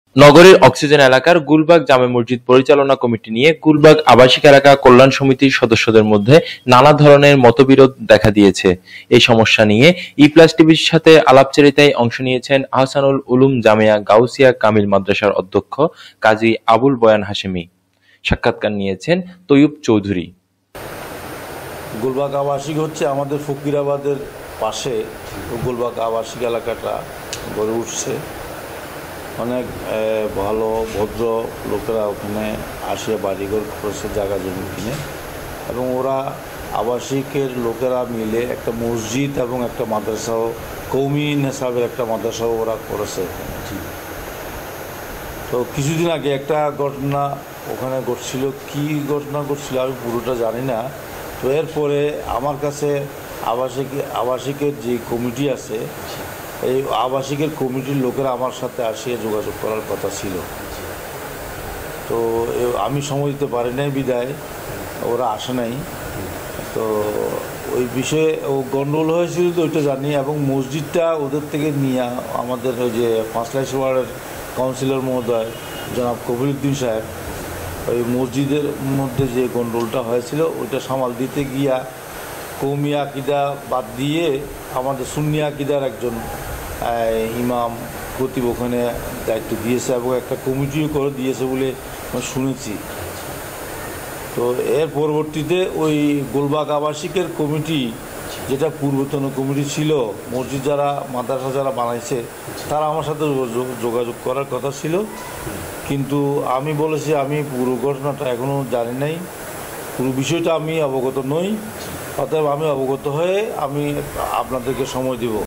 নগরীর অক্সিজেন এলাকার গুলবাগ জামে মসজিদ পরিচালনা কমিটি নিয়ে গুলবাগ আবাসিক এলাকা কল্যাণ সমিতির সদস্যদের মধ্যে নানা ধরনের মতবিরোধ দেখা দিয়েছে। এই সমস্যা নিয়ে ই-প্লাস টিভির সাথে আলাপচারিতায় অংশ নিয়েছেন আহসানুল উলুম জামিয়া গাউসিয়া কামিল মাদ্রাসার অধ্যক্ষ কাজী আবুল বয়ান হাশেমি। সাক্ষাৎকার নিয়েছেন তৈয়ব চৌধুরী। গুলবাগ আবাসিক হচ্ছে আমাদের ফকিরাবাদের পাশে। গুলবাগ আবাসিক এলাকাটা গড়ে উঠছে, অনেক ভালো ভদ্র লোকেরা ওখানে আসে বাড়িঘর করেছে জায়গা জমি কিনে, এবং ওরা আবাসিকের লোকেরা মিলে একটা মসজিদ এবং একটা মাদ্রাসাও, কৌমি নেশাবের একটা মাদ্রাসাও ওরা করেছে। তো কিছুদিন আগে একটা ঘটনা ওখানে ঘটছিল, কি ঘটনা ঘটছিল আমি পুরোটা জানি না। তো এরপরে আমার কাছে আবাসিকের যে কমিটি আছে, এই আবাসিকের কমিটির লোকেরা আমার সাথে আসিয়ে যোগাযোগ করার কথা ছিল। তো আমি সময় দিতে পারি নাই বিদায় ওরা আসে নাই। তো ওই বিষয়ে ও গণ্ডগোল হয়েছিল, তো ওইটা জানি। এবং মসজিদটা ওদের থেকে নিয়ে আমাদের ওই যে পাঁচলাইশ ওয়ার্ডের কাউন্সিলর মহোদয় জনাব কবিরউদ্দিন সাহেব, ওই মসজিদের মধ্যে যে গণ্ডগোলটা হয়েছিল ওইটা সামাল দিতে গিয়া কৌমি আকিদা বাদ দিয়ে আমাদের সুন্নি আকিদার একজন ইমাম খতিব ওখানে দায়িত্ব দিয়েছে, এবং একটা কমিটিও করে দিয়েছে বলে শুনেছি। তো এর পরবর্তীতে ওই গোলবাগ আবাসিকের কমিটি, যেটা পূর্বতন কমিটি ছিল, মসজিদ যারা মাদ্রাসা যারা বানাইছে তারা আমার সাথে যোগাযোগ করার কথা ছিল, কিন্তু আমি বলেছি আমি পুরো ঘটনাটা এখনও জানি নাই, পুরো বিষয়টা আমি অবগত নই। অতএব আমি অবগত হয়ে আমি আপনাদেরকে সময় দেব।